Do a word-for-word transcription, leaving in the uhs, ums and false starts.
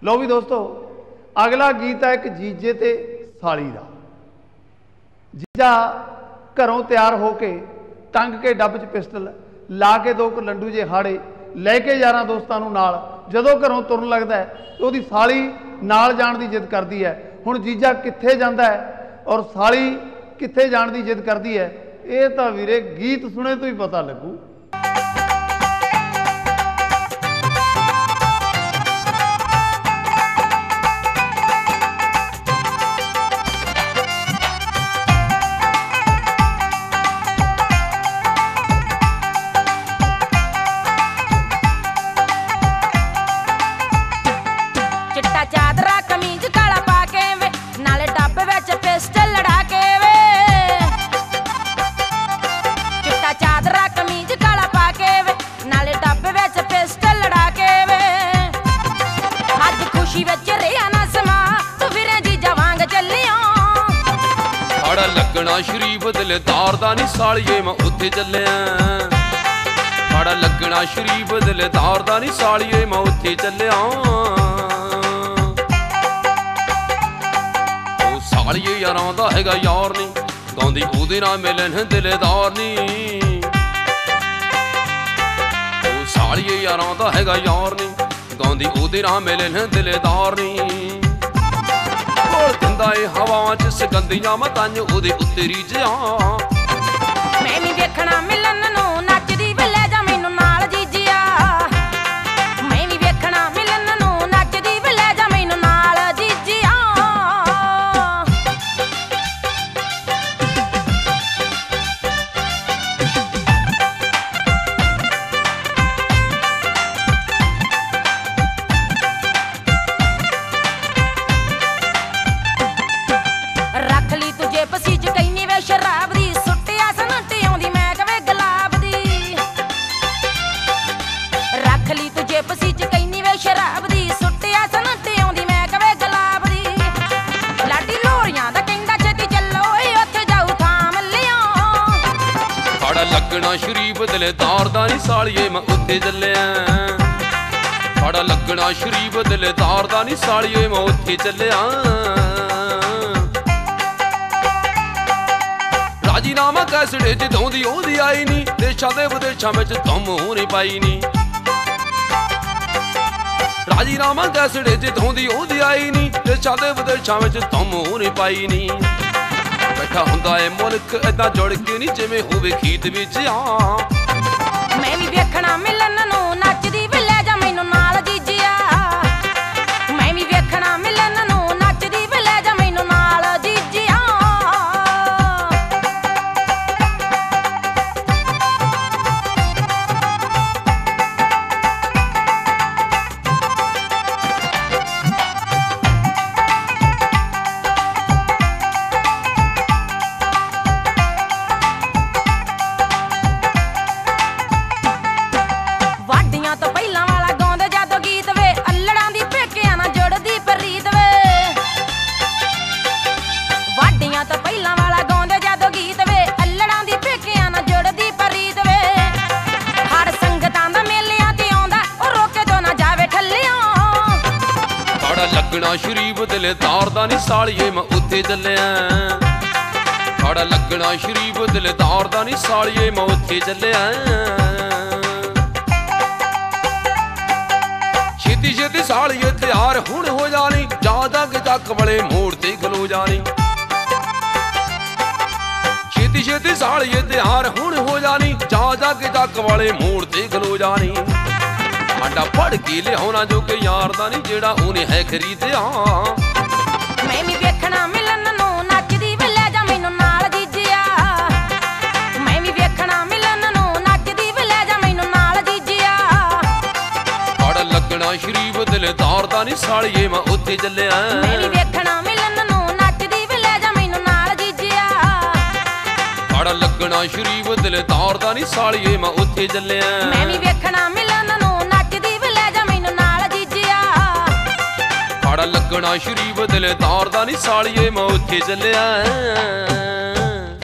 लो भी दोस्तों, अगला गीत है एक जीजे ते साली दा। जीजा घरों तैयार होके टंग के डब च पिस्टल ला के दो लंडू जे हाड़े लैके यार दोस्तों नाल जदों घरों तुरन लगता है तो उसकी साली नाल जाण दी जिद करती है। हुण जीजा कित्थे जांदा है और साली कित्थे जाण दी जिद करती है, ये तो वीरे गीत सुने तो ही पता लगू। लगना शरीफ दिलदार दा नी सालिए मैं उत्थे चलिया। साड़ा लगना शरीफ दिलदार दा नी सालिए मैं उत्थे चलिया। ओ सालिए यारां दा हैगा यार नी, गाउंदी ओहदे नाल मिलन दिलदार नी। ओ सालिए यारां दा हैगा यार नी, गाउंदी ओहदे नाल मिलन दिलदार नी। दिंदा ए हवा च सकंदियां मतां ओहदे उत्ते रीझां। मैं भी देखना मिलन नूं नचदी वे लै जा मैनूं नाल जीजिया। मैं भी देखना मिलन नूं नचदी वे लै जा मैनूं नाल जीजिया। लगना शरीफ दिलदार दा नी सालिए मैं उत्थे चलिया। साड़ा लगना शरीफ दिलदार दा नी सालिए मैं उत्थे चलिया। राजीनामा कैसड़े च दौंदी ओहदी आई नी, देशां दे विदेशां विच धुम होनी पाई नी। राजीनामा कैसड़े च दौंदी ओहदी आई नी, देशां दे विदेशां विच धुम होनी पाई नी। बैठा हुंदा है मुल्क इदां जुड़ के नी जिवें होवे खीत विच आ। मैं भी देखना मिलन नूं नचदी वे लै जा मैनूं नाल जीजिया। मैं भी देखना मिलन नूं नचदी वे लै जा मैनूं नाल जीजिया। लगना शरीफ दिलदार दा नी सालिए मैं उत्थे चलिया। साड़ा लगना शरीफ दिलदार दा नी सालिए मैं उत्थे चलिया। छेती छेती सालिए तैयार हुण हो जानी, जादा के तक वाले मोड़ ते खलो जानी। छेती छेती सालिए तैयार हुण हो जानी, जादा के तक वाले मोड़ ते खलो जानी। आडा पढ़ के लियाना जो के यार दा नी जेड़ा ओने है खरीदिया। मैं भी देखना मिलन नूं नचदी वे लै जा मैनूं नाल जीजिया। मैं भी देखना मिलन नूं नचदी वे लै जा मैनूं नाल जीजिया। साड़ा लगना शरीफ दिलदार दा नी सालिए मैं उत्थे चलिया। मैं भी देखना मिलन नूं नचदी वे लै जा मैनूं नाल जीजिया। साड़ा लगना शरीफ दिलदार दा नी सालिए मैं उत्थे चलिया। मैं भी देखना मिलन नूं नचदी वे लै जा मैनूं नाल जीजिया। साड़ा लगना शरीफ दिलदार दा नी सालिए मैं उत्थे चलिया।